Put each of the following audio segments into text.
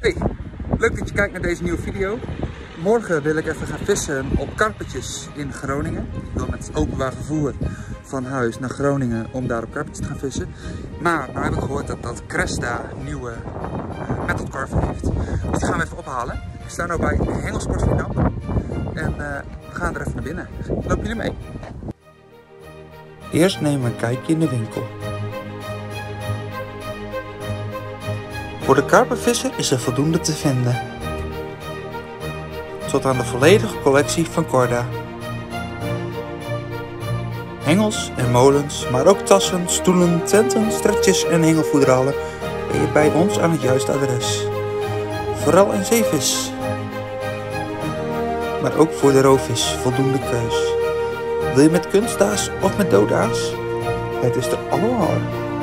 Hey, leuk dat je kijkt naar deze nieuwe video. Morgen wil ik even gaan vissen op karpertjes in Groningen. Ik wil met het openbaar vervoer van huis naar Groningen om daar op karpertjes te gaan vissen. Maar nou heb ik gehoord dat Cresta nieuwe methodkarver heeft. Dus die gaan we even ophalen. We staan nu bij Hengelsport Vietnam. En we gaan er even naar binnen. Lopen jullie mee? Eerst nemen we een kijkje in de winkel. Voor de karpervisser is er voldoende te vinden. Tot aan de volledige collectie van Corda. Hengels en molens, maar ook tassen, stoelen, tenten, stretches en hengelvoederhalen ben je bij ons aan het juiste adres. Vooral in zeevis. Maar ook voor de roofvis voldoende keus. Wil je met kunstdaas of met doodaas? Het is er allemaal.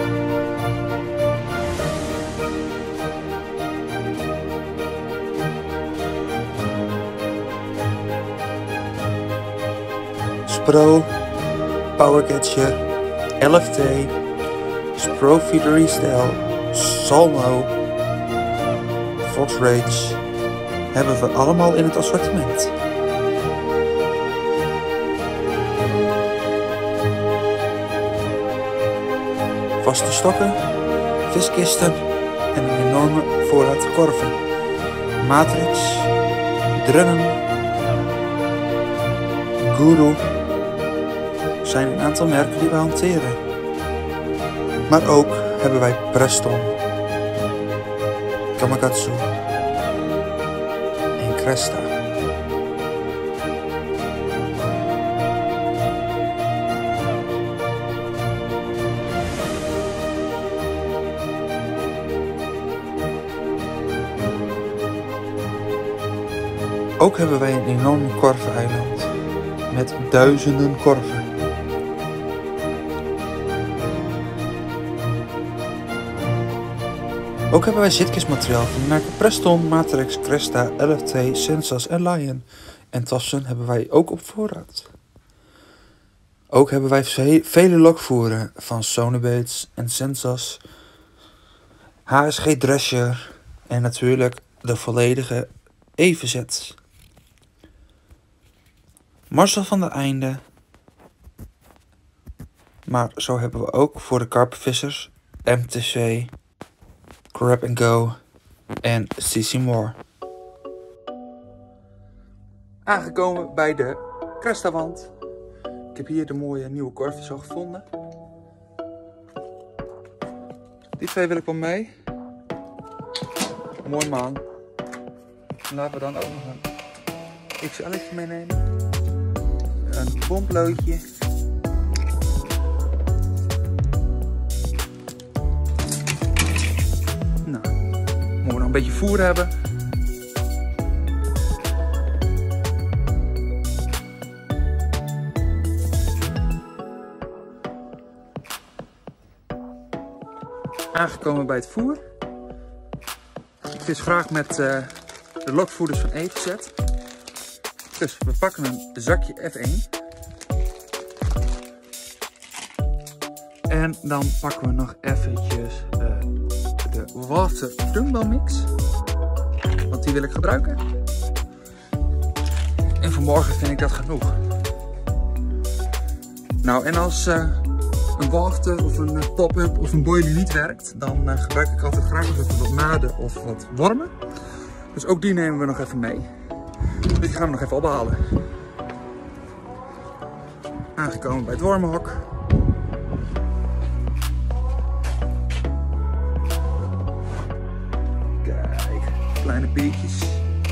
Spro, Powercatcher, LFT, Spro Feedery Style, Salmo, Fox Rage hebben we allemaal in het assortiment. Vaste stokken, viskisten en een enorme voorraad korven, Matrix, Drunnen, Guru zijn een aantal merken die we hanteren. Maar ook hebben wij Preston, Gamakatsu en Cresta. Ook hebben wij een enorm korveneiland met duizenden korven. Ook hebben wij zitkistmateriaal van de merken Preston, Matrix, Cresta, LFT, Sensas en Lion. En tassen hebben wij ook op voorraad. Ook hebben wij vele lokvoeren van Sonobaits en Sensas, HSG Drescher en natuurlijk de volledige Evenzet. Marcel van der Einde. Maar zo hebben we ook voor de karpervissers MTC, Grab & Go en CC Moore. Aangekomen bij de Cresta-wand. Ik heb hier de mooie nieuwe korfjes al gevonden. Die twee wil ik wel mee. Mooi man. Laten we dan ook nog een XL'tje meenemen. Een pomploodje. Nou, moeten we nog een beetje voer hebben. Aangekomen bij het voer. Ik vis graag met de lokvoerders van Evenzet. Dus we pakken een zakje F1. En dan pakken we nog eventjes de Water Dumbbell Mix. Want die wil ik gebruiken. En voor morgen vind ik dat genoeg. Nou, en als een water of een pop-up of een boilie niet werkt, dan gebruik ik altijd graag nog even wat maden of wat wormen. Dus ook die nemen we nog even mee. Dus die gaan we nog even ophalen. Aangekomen bij het wormenhok. Kijk, kleine piertjes.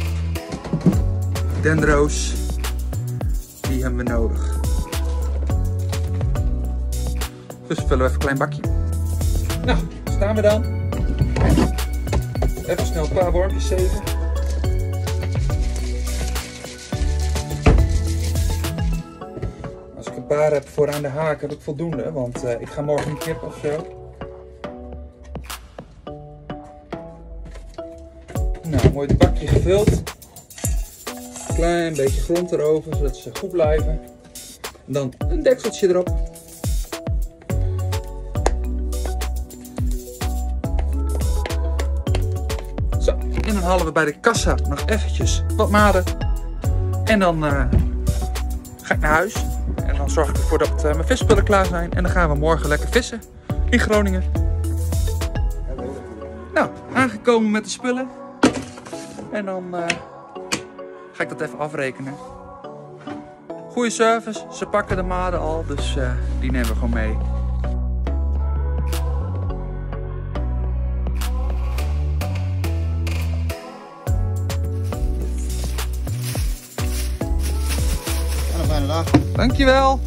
Dendro's. Die hebben we nodig. Dus vullen we even een klein bakje. Nou, staan we dan. Even snel een paar wormpjes zeven. Als ik een paar heb voor aan de haak heb ik voldoende, want ik ga morgen een kip of zo. Nou, mooi het bakje gevuld. Klein beetje grond erover, zodat ze goed blijven. En dan een dekseltje erop. Zo. En dan halen we bij de kassa nog eventjes wat maden. En dan ga ik naar huis. En dan zorg ik ervoor dat mijn visspullen klaar zijn. En dan gaan we morgen lekker vissen in Groningen. Nou, aangekomen met de spullen. En dan ga ik dat even afrekenen. Goede service, ze pakken de maden al, dus die nemen we gewoon mee. En een fijne dag. Dankjewel.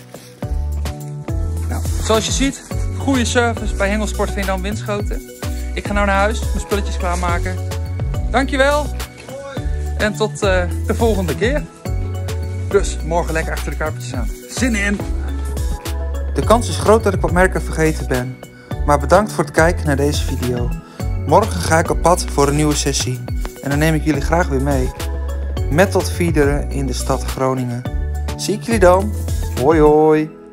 Nou, zoals je ziet, goede service bij Hengelsport Veendam Winschoten. Ik ga nou naar huis, mijn spulletjes klaarmaken. Dankjewel. En tot de volgende keer. Dus morgen lekker achter de karpertjes aan. Zin in! De kans is groot dat ik wat merken vergeten ben. Maar bedankt voor het kijken naar deze video. Morgen ga ik op pad voor een nieuwe sessie. En dan neem ik jullie graag weer mee. Met tot feederen in de stad Groningen. Zie ik jullie dan. Hoi hoi!